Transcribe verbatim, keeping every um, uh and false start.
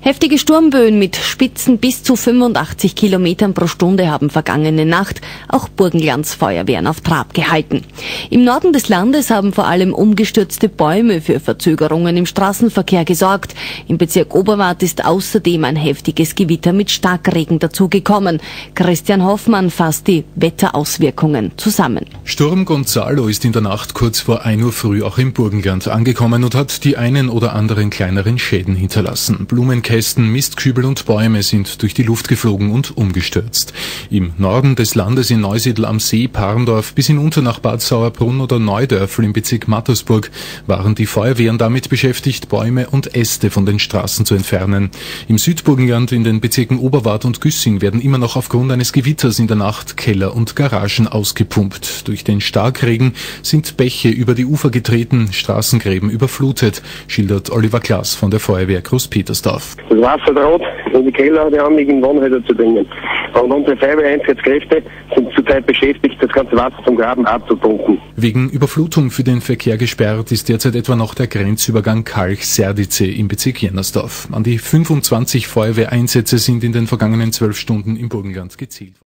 Heftige Sturmböen mit Spitzen bis zu fünfundachtzig Kilometern pro Stunde haben vergangene Nacht auch Burgenlands Feuerwehren auf Trab gehalten. Im Norden des Landes haben vor allem umgestürzte Bäume für Verzögerungen im Straßenverkehr gesorgt. Im Bezirk Oberwart ist außerdem ein heftiges Gewitter mit Starkregen dazugekommen. Christian Hoffmann fasst die Wetterauswirkungen zusammen. Sturm Gonzalo ist in der Nacht kurz vor ein Uhr früh auch im Burgenland angekommen und hat die einen oder anderen kleineren Schäden hinterlassen. Blumenkästen, Mistkübel und Bäume sind durch die Luft geflogen und umgestürzt. Im Norden des Landes in Neusiedl am See, Parndorf bis hinunter nach Bad Sauerbrunn oder Neudörfl im Bezirk Mattersburg waren die Feuerwehren damit beschäftigt, Bäume und Äste von den Straßen zu entfernen. Im Südburgenland in den Bezirken Oberwart und Güssing werden immer noch aufgrund eines Gewitters in der Nacht Keller und Garagen ausgepumpt. Durch den Starkregen sind Bäche über die Ufer getreten, Straßengräben überflutet, schildert Oliver Klaas von der Feuerwehr Großpetersdorf. Das Wasser droht in die Keller der anliegenden Wohnhäuser zu bringen. Und unsere Feuerwehreinsatzkräfte sind zurzeit beschäftigt, das ganze Wasser vom Graben abzupumpen. Wegen Überflutung für den Verkehr gesperrt ist derzeit etwa noch der Grenzübergang Kalch-Serdice im Bezirk Jennersdorf. An die fünfundzwanzig Feuerwehreinsätze sind in den vergangenen zwölf Stunden im Burgenland gezielt.